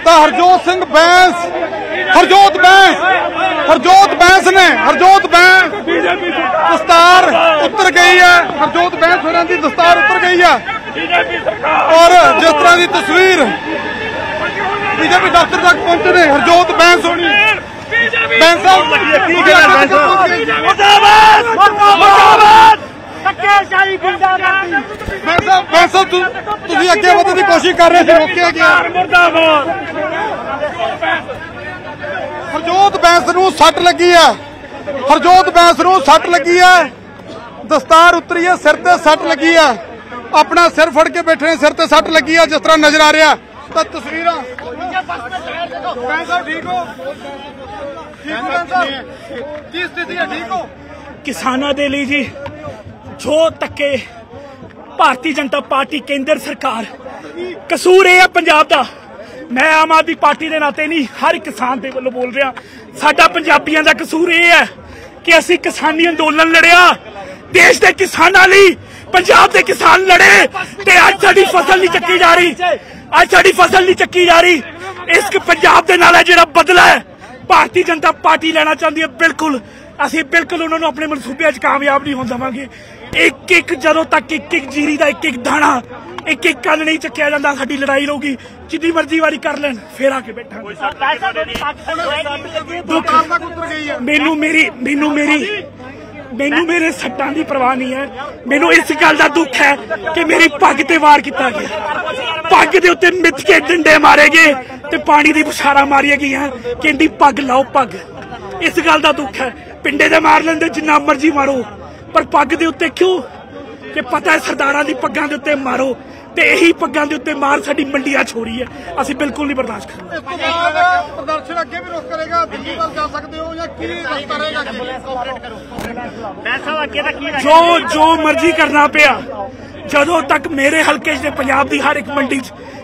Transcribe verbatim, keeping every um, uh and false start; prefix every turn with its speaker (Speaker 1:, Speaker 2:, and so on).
Speaker 1: ਤਾਂ ਹਰਜੋਤ ਸਿੰਘ ਬੈਂਸ ਹਰਜੋਤ ਬੈਂਸ ਹਰਜੋਤ ਬੈਂਸ ਨੇ ਹਰਜੋਤ ਬੈਂਸ ਦਸਤਾਰ ਉਤਰ गई है। हरजोत बैंस होरां दी दस्तार उतर गई है और जिस तरह की तस्वीर बीजेपी दफ्तर तक पहुंचे ने हरजोत बैंस होनी बैंस तुसीं अगे वधण की कोशिश कर रहे थे, रोकिया गया। हरजोत बैंस नूं सट लगी है हरजोत बैंस नूं सट लगी है दस्तार उतरी है, सिर ते सट लगी है, अपना सिर फड़ के बैठे ने, सिर ते सट लगी है जिस तरह नजर आ रहा। तो तस्वीर ठीक हो की स्थिति है, ठीक हो
Speaker 2: किसानों के लिए जी जो धक्के भारतीय जनता पार्टी केंद्र सरकार कसूर है पंजाब का। मैं आम आदमी पार्टी के नाते नहीं हर किसान के वालों बोल रहा, साडा पंजाबियों का कसूर यह है कि असी किसानी अंदोलन लड़िया, देश के किसानों लिए पंजाब के किसान लड़े ते अज साडी फसल नहीं चक्की जा रही, अज साडी फसल नहीं चक्की जा रही। इस पंजाब के नाल जिहड़ा बदला है भारतीय जनता पार्टी लेना चाहती है, बिल्कुल असी बिल्कुल उन्होंने अपने मनसूबे कामयाब नहीं होने देवांगे। एक एक जदों तक एक एक जीरी का एक एक दाना एक एक कल नहीं चक्या जाता, साडी लड़ाई रहूगी। जिन्नी मर्जी वारी कर लेन फिर आके बैठा। मैनू मेरी मैनू मेरी मैनू मेरे सट्टां की परवाह नहीं है, मैनू इस गल का दुख है कि मेरी पग ते वार किया गया, पग के उत्ते मिथ के डंडे मारे गए ते पानी दी बुछारा मारिया गई कि इंदी पग लाओ पग। इस गल का दुख है, पिंडे दे मार लेंदे जिन्ना मर्जी मारो, पर पग दे उत्ते क्यों कि पता है सरदारां दी पग्गां दे उत्ते मारो ते यही पग्गां दे उत्ते मार साडी मंडियां छोड़ी है, असीं बिल्कुल नहीं बर्दाश्त करेंगे।
Speaker 1: प्रदर्शन अगे भी रोक करेगा, दिल्ली तक जा सकते हो या की रास्ता रहेगा?
Speaker 2: जो जो मर्जी करना पिया, जदों तक मेरे हल्के च पंजाब दी हर एक मंडी च